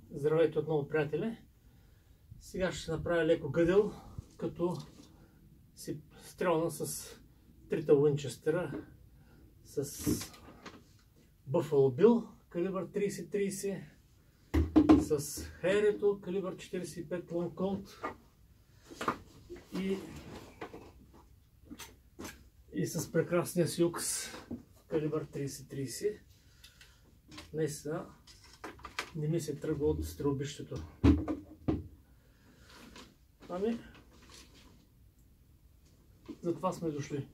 Здравейте отново, приятели! Сега ще направя леко гъдел, като си стрелна с трите Уинчестера с Buffalo Bill калибър 30-30, с Херито калибър 45 Long Colt и с прекрасния Сюкс калибър 30-30. Наистина не ми се тръгва от стрелбището. Ами, затова сме дошли.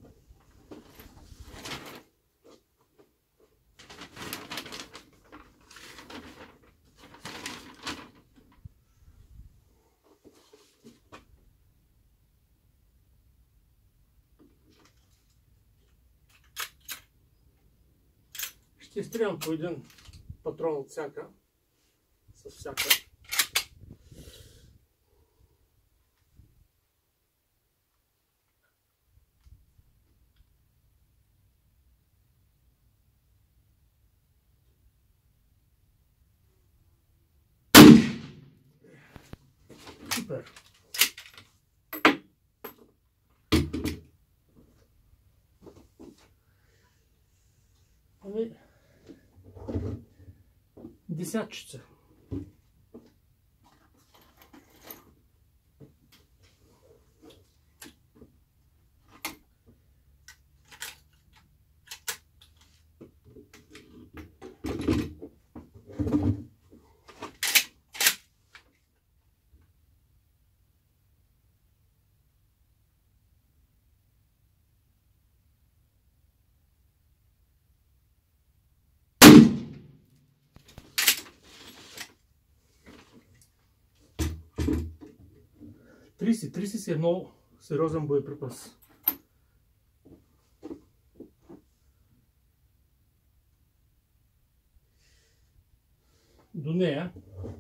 Ще изстрелям по един патрон от всяка, с всяка. Супер! Ами, десятчица. Тридесет си е много сериозен боеприпас. До нея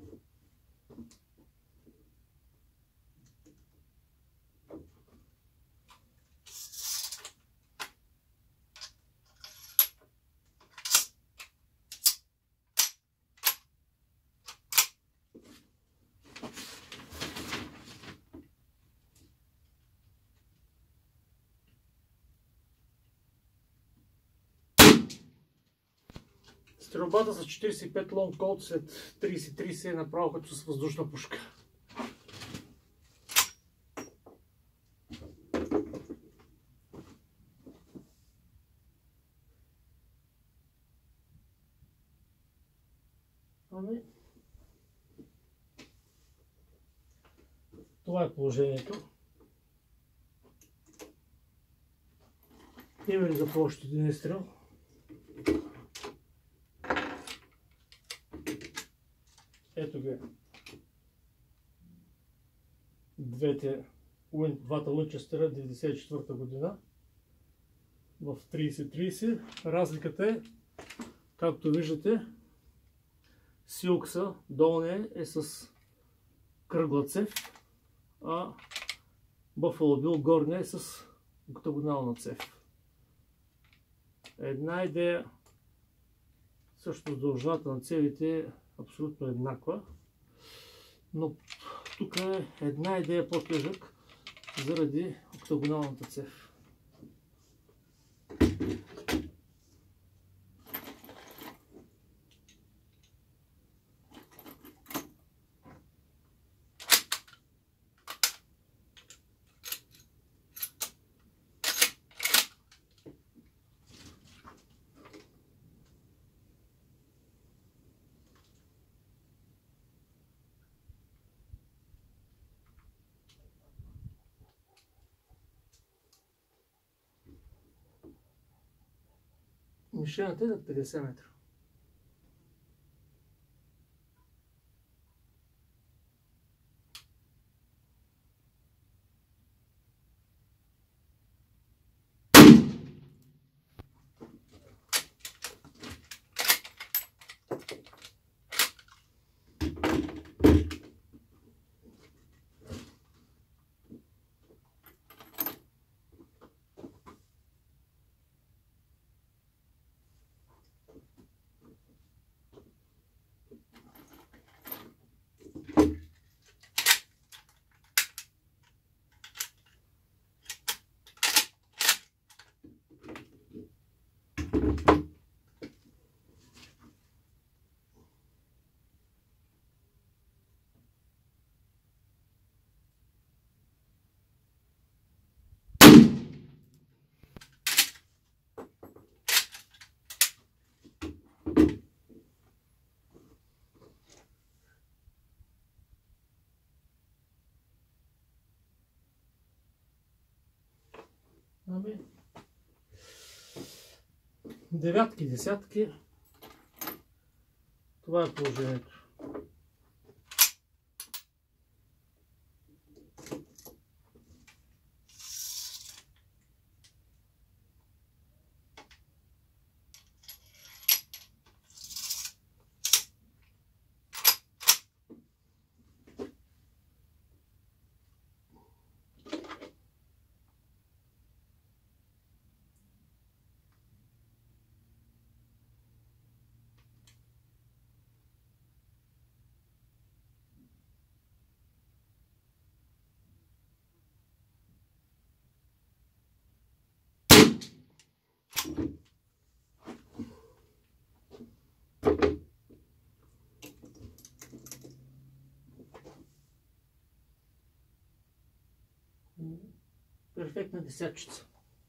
стрелбата с 45 Long Colt след 30-30 е направо като с въздушна пушка. Ами, това е положението. Има ли за още един изстрел? Ето ги двата Уинчестера 1994 година в 30-30. Разликата е, както виждате, Силкса долния е с кръгла цев, а Buffalo Bill горния е с октагонална цев. Една идея, също дължината на цевите е абсолютно еднаква, но тук е една идея по-тежък заради октагоналната цев. Мишената е на 50 метра. Ами, девятки, десятки. Това е положението. Перфектна десятчица.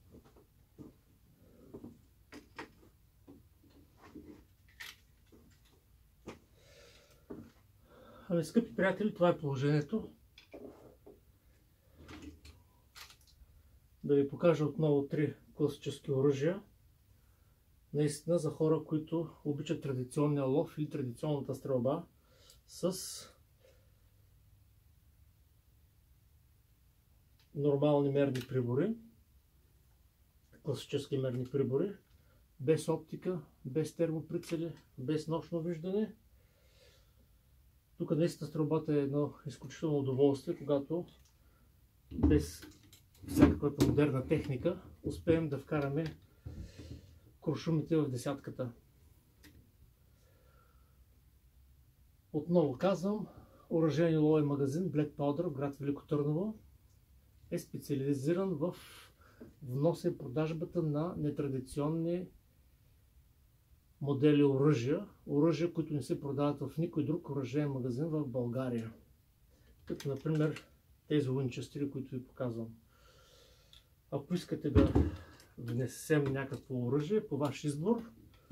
Ами, скъпи приятели, това е положението. Да ви покажа отново 3 класически оръжия. Наистина за хора, които обичат традиционния лов или традиционната стрелба с нормални мерни прибори, класически мерни прибори, без оптика, без термоприцели, без нощно виждане. Тук наистина стрелбата е едно изключително удоволствие, когато без всякаквата модерна техника успеем да вкараме куршумите в десятката. Отново казвам, оръжейен ловен магазин Black Powder в град Велико Търново е специализиран в вноса и продажбата на нетрадиционни модели оръжия, които не се продават в никой друг оръжейен магазин в България. Като например тези Уинчестъри, които ви показвам. Ако искате да внесем някакво оръжие по ваш избор,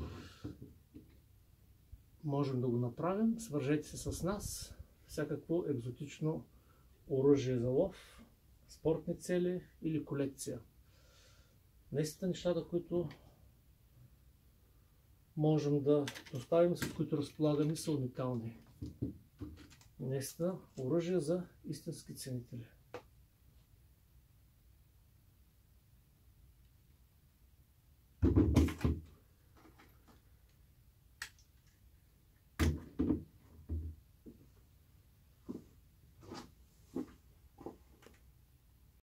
можем да го направим. Свържете се с нас. Всякакво екзотично оръжие за лов, спортни цели или колекция. Наистина нещата, които можем да доставим, с които разполагаме, са уникални. Наистина оръжие за истински ценители.